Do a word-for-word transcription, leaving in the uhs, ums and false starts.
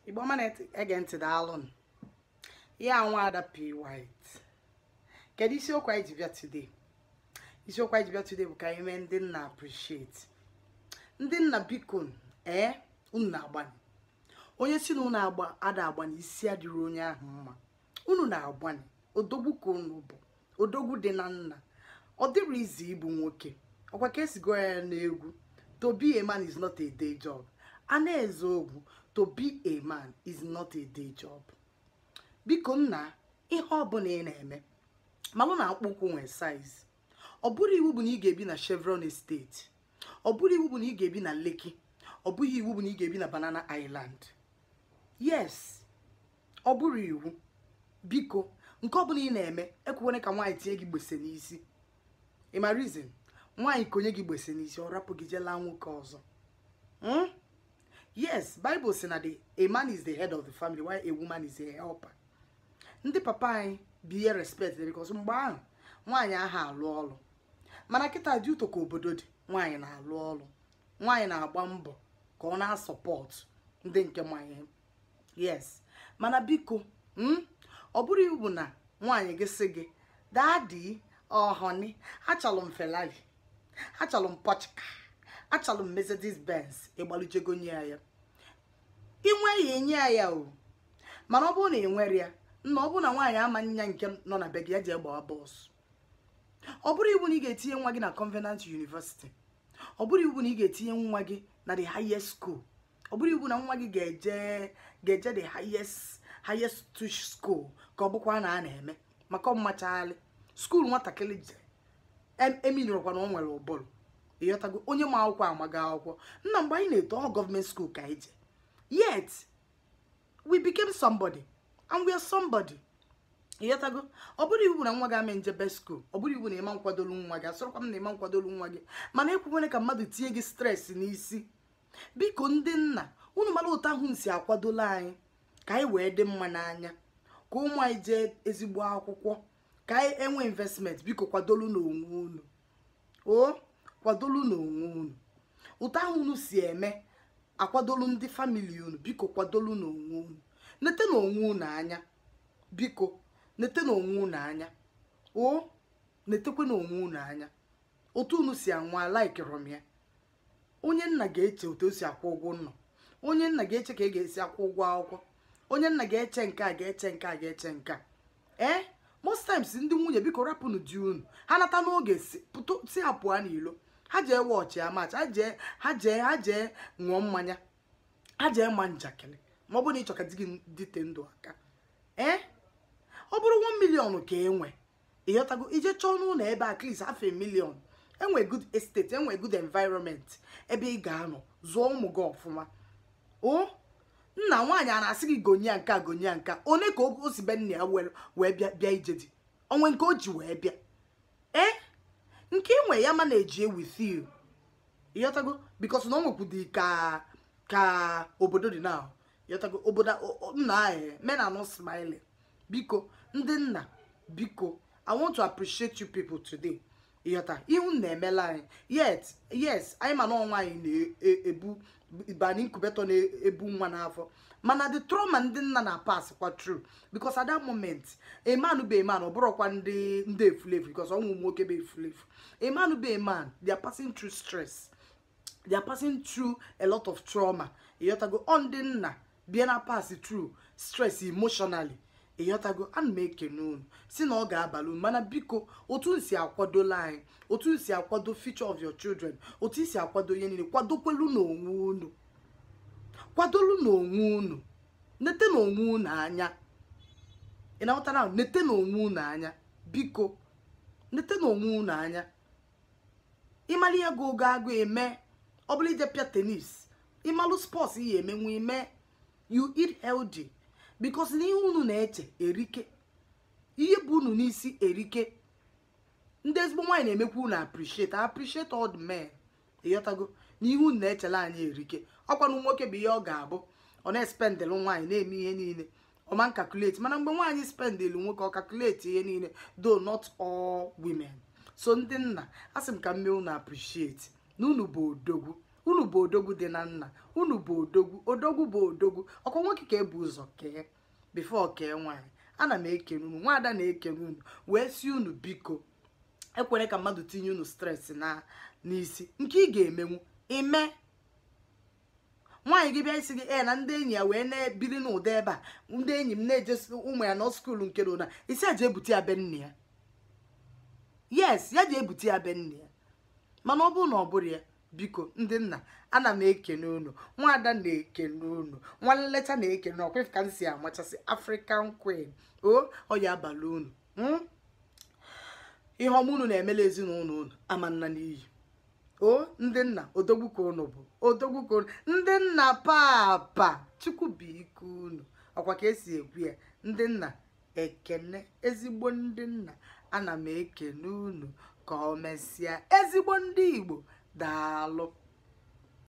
Igbo manet ege daalụ ya nwa Ada P White. Kedu isiokwu anyị ji bịa today? Isiokwu anyị ji bịa today bụ ka anyị mee ndị nna appreciate. Ndị nna biko ee unu na-agbani. Onye si na unu agba ada agbani isi adịrị onye ahụ mma. Unu na-agbani. Odogwu ka unu bụ. Odogwu dị na nna. Ọ dịrị izi ịbụ nwoke. Ọkwa ka esigo ya n'egwu. To be a man is not a day job. Ana-eze ogwu. To be a man is not a day job. Biko nna ihe ọbụla ị na-eme malụ na akpụkwụ nwee size. Ọ bụrụ iwu bụ na ị ga-ebi na Chevron Estate. Ọ bụrụ iwu bụ na ị ga-ebi na Lekki. Ọ bụghị iwu bụ na ị ga-ebi na Banana Island. Yes, ọ bụrụ iwu. Biko nke ọbụla ị na-eme ekwuwene ka nwaanyị tinye gị gbese n'isi. Ị ma reason? Nwaanyị konye gị gbese n'isi ọ rapụ gị jela nwoke ọzọ. Hmm? Yes, Bible says that a man is the head of the family while a woman is a helper. Ndị papa anyị be respect because mgbe ahụ nwaanyị aha alụ ọrụ. Mana kịta dị ụtọ ka obodo dị, nwaanyị na-alụ ọrụ. Nwaanyị na-agba mbọ ka ọ na-support ndị nke nwaanyị. Yes, mana biko, hmm? Ọ bụrụ iwu bụ na nwaanyị gị sị gị, "Daddy, oh honey, achọrọ m Ferrari, achọrọ m Porsche, achọrọ m Mercedes Benz," ịgbalụjego nye ya. Inwe ya enye ya o. Mana ọ bụrụ na ị nwere ya, nna ọ bụrụ na nwaanyị ama nya nke nọ na be gị ya ji gbawa bọs. Ọ bụrụ iwu na ị ga-etinye nwa gị na Covenant University. Ọ bụrụ iwu na ị ga-etinye nwa gị na the highest school. Ọ bụrụ iwu na nwa gị ga-eje ga-eje the highest highest tuition school ka ọ bụkwa na a na-eme maka ọmachaalị school nwatakịrị je eminirokwa na o nwere ụbụrụ. Ịghọtago onye ma akwụkwọ amaga akwụkwọ. Nna mgbe anyị na-eto ọ gọọmenti school ka anyị je. Yet we became somebody and we are somebody. Ịghọtago ọ bụrụ iwu na nwa gị ame njebe school. Ọ bụrụ iwu na ịma nkwadolu nwa gị asọrọkwa m na ịma nkwadolu nwa gị mana ekwukwene ka mmadụ tinye gị stress n'isi. Biko ndị nna unu mara ụtọ ahụ nsi akwadola anyị ka anyị wee dị mma n'anya ka ụmụ anyị jee ezigbo akwụkwọ ka anyị enwe investment. Biko kwadolu n'onwe unu o kwadolu n'onwe unu. Ụtọ ahụ unu si eme akwadolu ndị family unu. Biko kwadolu n'onwe unu. Nete n'onwe unu anya. Biko nete n'onwe unu anya o netekwe n'onwe unu anya. Otu unu si anwa like rom ya. Onye nna ga-eche otu o si akwụ ụgwọ nọ. Onye nna ga-eche ka ị ga-esi akwụ ụgwọ akwụkwọ. Onye nna ga-eche nke a ga-eche nke a ga-eche nke a. Eh most times ndị nwunye biko rapụnụ di unu. Ha nata n'oge si ha pụọ n'ilo. Ha jee wọchị ya match. Ha jee ha jee ha jee ṅụọ mmanya. Ha jee ma njakịrị. Ma ọ bụrụ na ị chọ ka di gị dịte ndụ aka. Eh ọ bụrụ one million ka enwe. Ịghọtago ije chọọ n'ụlọ ebe at least half a million. Enwe good estate, enwe good environment ebe ị ga-anọ zụọ ụmụ gị ọfụma. O nna nwaanyị a na-asị gị gonya nka gonya nka one ka o si be nna ya wee bịa bịa ije dị onwe nke o ji wee bịa. Eh nke inwe ya ma na-eji with you. Ịghọtago because na o nwekwudi ka ka obodo dị na. Ịghọtago obodo nna anyị men are not smiling. Biko ndị nna biko I want to appreciate you people today. Ịghọta ihu na-emela anyị. Yet yes anyị ma na ọnwa anyị na-ebu bani incubator na-ebu nwa n'afọ mana the trauma ndị nna na pass kwa true because at that moment a man be a man ọ bụrụkwa ndị ndị efulefu because ọnwụ nwoke be efulefu. A man be a man they are passing through stress. They are passing through a lot of trauma. Ịghọtago ọ ndị nna bịa na pass through stress emotionally. Ịghọtago ana m ekene unu si na ọ ga-abalụ mana biko otu nsi akwadola anyị otu nsi akwado future of your children otu nsi akwado ihe niile kwadokwelu n'onwe unu kwadolu n'onwe unu nete n'onwe unu anya. Ị na-aghọta na nete n'onwe unu anya biko nete n'onwe unu anya. Ịmali ya go ogo agụ eme ọ bụla ije pịa tenis ịmalụ sports ihe emenwu ime you eat healthy. Because n'ihe unu na-eche erike ihe bụ unu n'isi erike. Ndị ezigbo nwaanyị na-emekwa unu appreciate appreciate all the men. Ịghọtago n'ihe unu na-echela anyị erike. Ọkwanụ nwoke bụ ihe ọ ga-abụ ọ na-espendelu nwaanyị na-eme ihe niile ọ ma calculate mana mgbe nwaanyị spendelu nwoke ọ calculate ihe niile though not all women. So ndị nna asị m ka mme unu appreciate na unu bụ odogwu unu bụ odogwu dị na nna, unu bụ odogwu, odogwu bụ odogwu. Ọkwa nwoke ka ebu ụzọ kee before kee nwaanyị. Ana m ekene unu, nwaada na-ekene unu wee si unu biko ekwere ka mmadụ tinye unu stress na n'isi. Nke ị ga-emenwu ime. Nwaanyị gị bịa isi gị e na ndị enyi ya wee na-ebiri n'ụdị ebe a, ndị enyi m na-ejesi ụmụ ya nọ skuulu nke na isi aja ebute ya be nne ya. Yes, ya ji ebute ya be nne ya. Mana ọ bụrụ na ọ bụrụ ya, biko ndị nna ana m ekene unu, nwaada na-ekene unu, nwa nleta na-ekene unu. Ọkwa ka m si amachasị African Queen o ọ ya abalị unu. Ihe ọma unu na-emela ezinụlọ unu ama nna n'iyi. O ndị nna odogwu ka unu bụ, odogwu ka unu. Ndị nna papa Chukwu bụ ike unu. Ọkwa ka esi ekwu ya, ndị nna ekene, ezigbo ndị nna ana m ekene unu ka o mesịa. Ezigbo ndị Igbo daalụ.